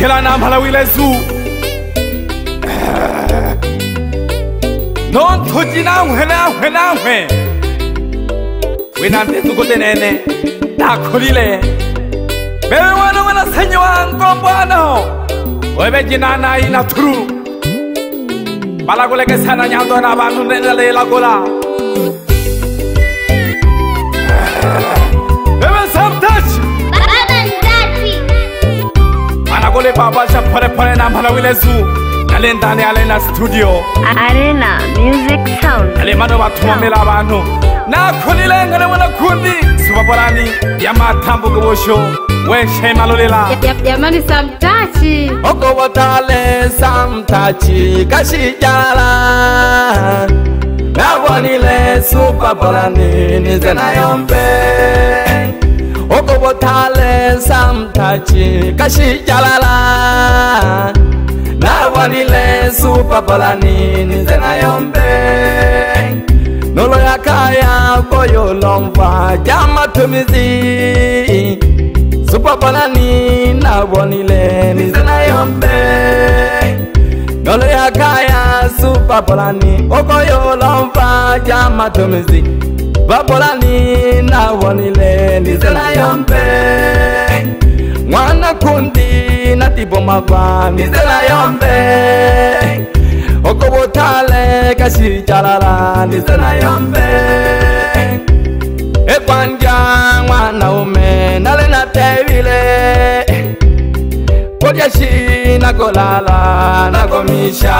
kila na mhala wile zu non toji na hwe wina ndezu kote nene da kolile bewe wana senyo wa ngombo ano webe jina na ina turu bala gole ke sana nyando na banu nele la gola bewe samtachi bala gole baba sha pore na mhala wile zu Nalendane Arena Studio Arena Music Sound Ale mano batumamela abantu nakhulile ngale wona kundi sibabolani yamatambo gobosho weshe malolela yamani samtachi okobotale samtachi kashijala nabonile subabolani nizena yombe okobotale samtachi kashijala Nawanile supapalani nizena yombe Nolo ya kaya koyo lomfa jama tumizi Supapalani nawanile nizena yombe Nolo ya kaya supapalani okoyo lomfa jama tumizi Papalani nawanile nizena yombe Mwana kundi natibo magwa nizela yombe Okobotale kashi jalala nizela yombe Ekwanja mwana ume nale na tevile Kodyashi na kolala na komisha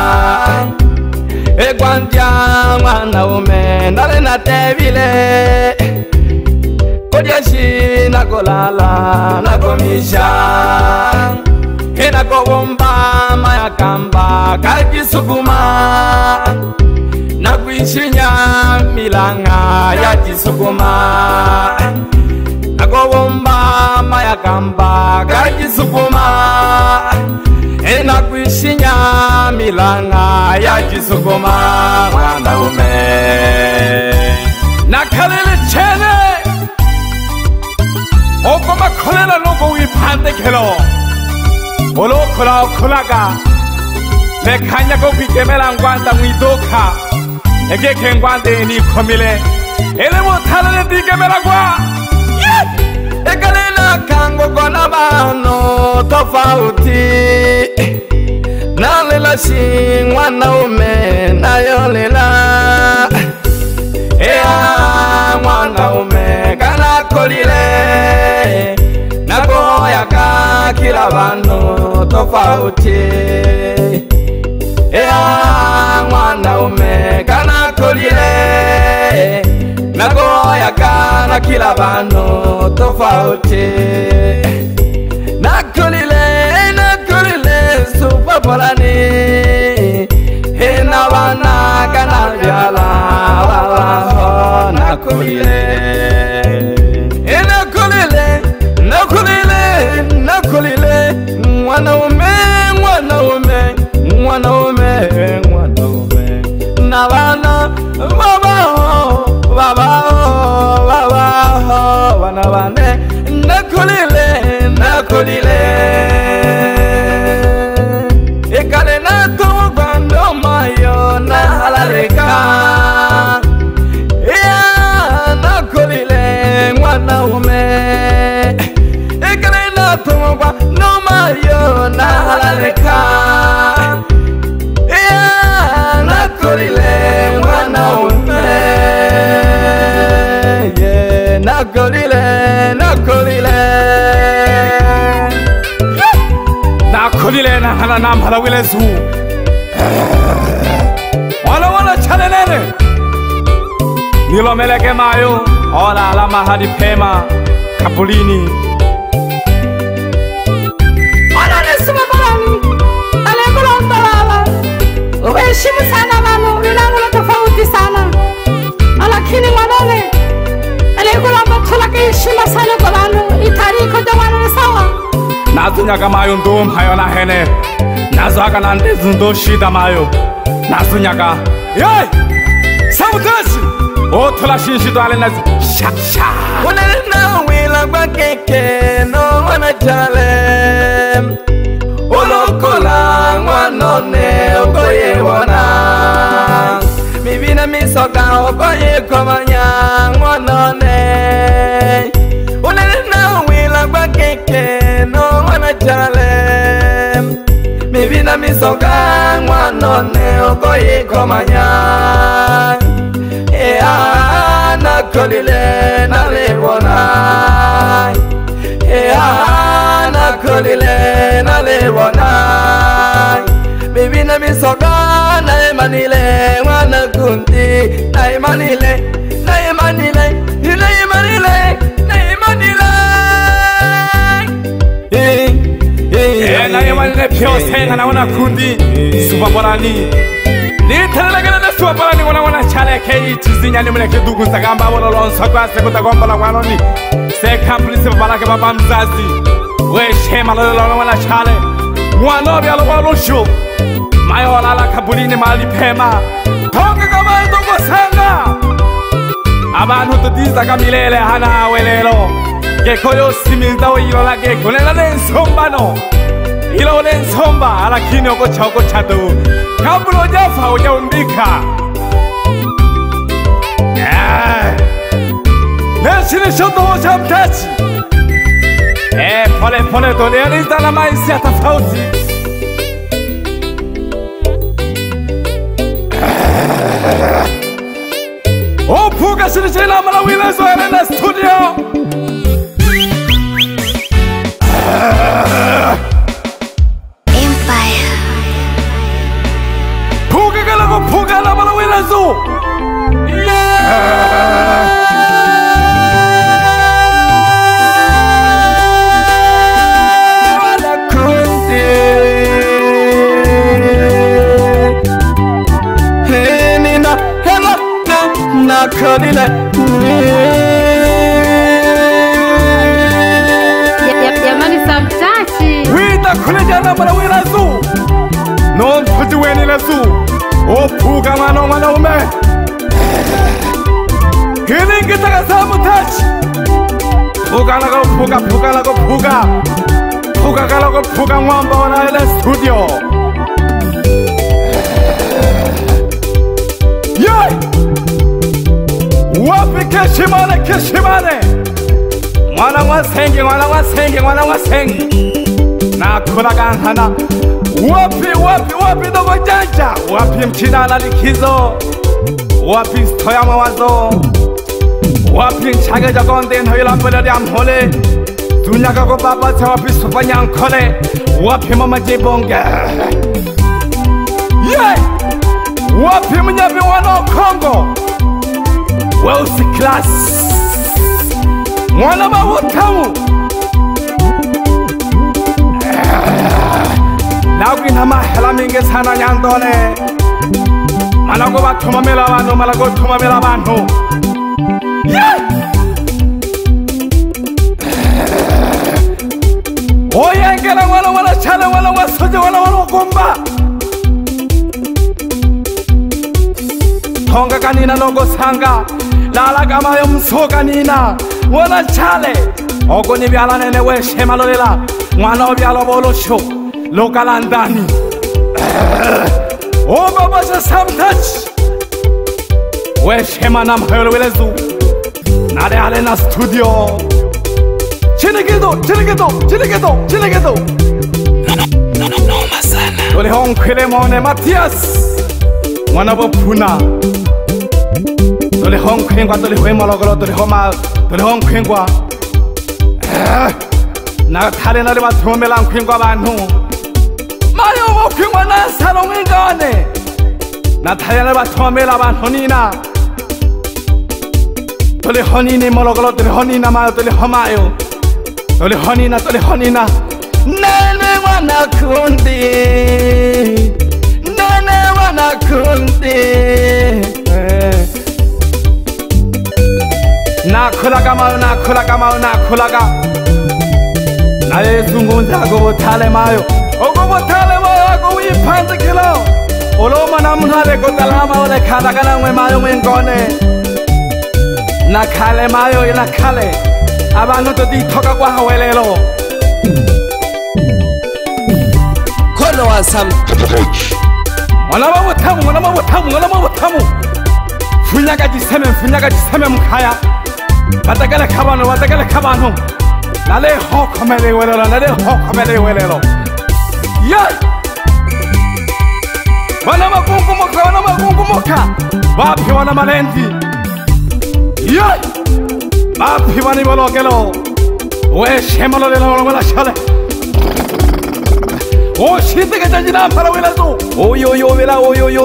Ekwanja mwana ume nale na tevile Kodyashi na kolala na komisha Hena kowomba mayakamba kajisukuma Na kuishinya milanga ya jisukuma Na kowomba mayakamba kajisukuma Hena kuishinya milanga ya jisukuma Wanda ume Na kalele chene Okoma kolela lobo wipande kelo Olo kolaga Lekanya ko pikemela ngwanda mwidoka Egeke ngwande ni komile Ele mo talele dikemela kwa Ekalena kango kona bano tofauti Nalela shi mwana ume nayolela Ea mwana ume kana kolile Nagoya ka kila bano tofauti Ea mwana ume kana kolile Nagoya ka kila bano tofauti Nakolile supapolani Hena bana kana vyala walaho nakolile Nakolile mwanaume Nabana babaho wanabane Nakolile Ekale na towa ndo mayo na halaleka Nakolile mwanaume Ekale na towa ndo mayo na halaleka Nakolile mwanaume Nakolile na hala na mhala wile zu Wala chanelele Nilo meleke mayo Ola ala mahadi pema Kapulini Ola nesuma balani Ale kulonda lala Uweshimu sana manu Nilangulo tofauti sana Alakini mwanole Ale kulamba tulake ishima sana kulanu Itariko jamanu sawa Nazunya kama mayo ndom hayo na hene Nazo haka na ndezu ndo shida mayo Nazunya ka Yoi Samutachi Otola shinshido ale nazi Sha Unele na wila kwa keke No wana chale misoka okoye komanya ngwanone Ulena wila kwa keke no wana chale Mivina misoka ngwanone okoye komanya Ea na kolile na lebona Ea na kolile na lebona Mivina misoka na emanile wana kunti na emanile na emanile na emanile na emanile na emanile pio senga na wana kundi subaborani Nitalagana na subaborani wana chale kei chizinya ni mleke dugu sagamba wololonso kwa sekuta gomba la wanoni se kampuni subabarake baba mzazi we shema lolo wana chale mwanobi alowalosho Mayola la kabulini mali pema Tonga kama ndongo sanga Abantu tudiza kamilele hana welelo Gekoyo siminda o ilola geko Lela lensomba no Ilo lensomba Alakini oko chadu Kabulo jafa uja undika Neshini shoto ho shamtachi Pole dole Alizda na maisi ya tafauti Oh, Puga Shinichila Malawilezo in the studio. Empire. Puga Galago Puga La Malawilezo. Kodile Jamani samtachi Wita kuleja na Malawilezo. Non tujiweni lezu. Oh, Puga mano ume. Hilingi taka samtachi. Puga lago Puga. Puga galago Puga mwamba wana ile studio. Yay! Wapi keshimane Mwana wa sengi Na kulaga hana Wapi dogo janja Wapi mchina na likizo Wapi stoya mawazo Wapi nchage jagonde Nhoila mbele ya mhole Dunya kako baba cha wapi supanya nkole Wapi mama jibonge Yeah Wapi mnyabi wano Kongo Wealthy class Mwana mawutamu Nawi na mahela mingi sana nyandone Malago batumamela bantu Yeah Oyengela wala chale wala wasoje wala gomba Tonga kanina nogo sanga Lala kama yo msoka nina Wala chale Ogo ni biala nene we shema lolela Mwana biala bolosho Loka landani O baba sa samtach We shema na mhelo welezu Nade ale na studio Chinigedo No masana Dole honkele mone Matias Mwana bopuna Dole hong kwengwa dole hwema logolo dole hong kwengwa Na thale na le bathomela nkwengwa bantu Mayo mo kwengwa na salong ingane Na thale na bathomela bantu nina Dole honini mologolo dole honina mayo dole homayo Dole honina Nene wana kundi Nakulaga Na yesungunza go thale mayo Ogo thale mayo go iphanze kilo Oloma namhale go talama ole khala kana ngwe mayo ngengone Nakhale mayo nakhale Abantu to dithoka kwa hawelelo Kono wa sam Mwana mabutamu Funyagaji seme mkaya Batakale kabano Nale hokomele welelo Yay Wana magungu moka Wapi wana malendi Yay Wapi wani walogelo We shemalo lelo wala shale O shite ke jajina para wela to Oyo wela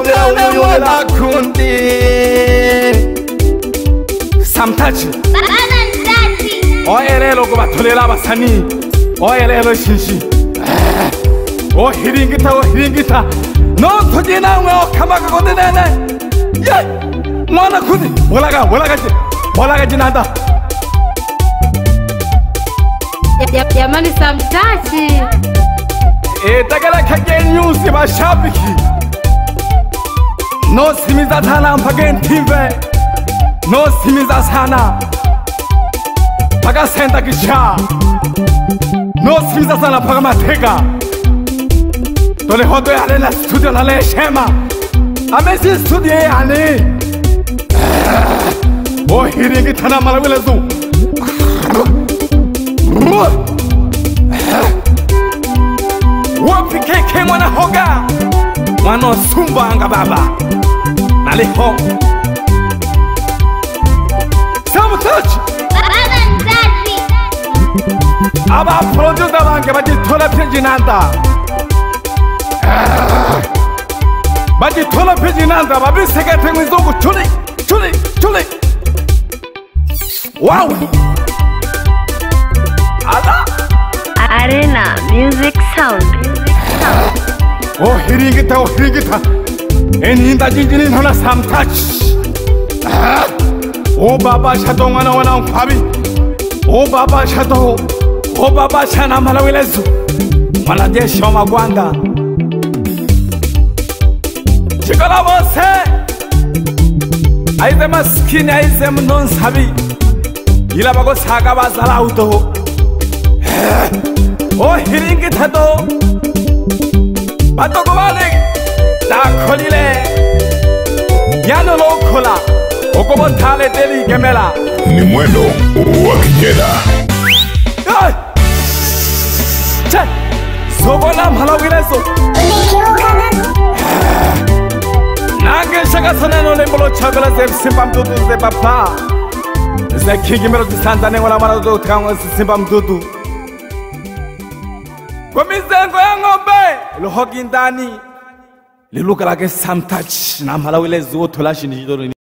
kundi Samtachi Oelelo ko batolela basani Oelelo shinshi O hiringita No tojina ngo kamaka ko denene Yay Mwana kundi Walaga jinanda Jamani Samtachi Tagala kage news bashabiki No simiza tana mpagen timbe No simiza sana Paga senta kisha No simiza sana paga matega Tole hodo yale na studio nale shema Amesi studio yale O hiringi tana malawile zu Wapi keke mwana hoga Mwana sumbanga baba Naliho Samtachi Aba producer bange bajitola pejinanda Bajitola pejinanda Babisegete mwizungu Chuli Wow Ala Arena Music Sound. Oh hiringita Eninda jinjini nona Samtachi Oh baba shadow wana mfabi Oh baba shadow Oh baba shana malawilezu Mwanajeshi wa magwanda Chikola bose Aize maskini aize mnon sabi Ila bago saga bazala uto Oh hiringita do Batoko balik Dakolile Yano lokola Okobo tale deli gemela Ni mwendo wa kijeda Che Sobola malawilezo Nage shaka saneno lembolo chabela ze simba mdudu ze papa Ze kigimero disantane wala marazo tkango simba mdudu Kwa mizengo ya ngombe Luhogi ndani Liluka lake Samtachi Na malawilezo Tolashi nijidoro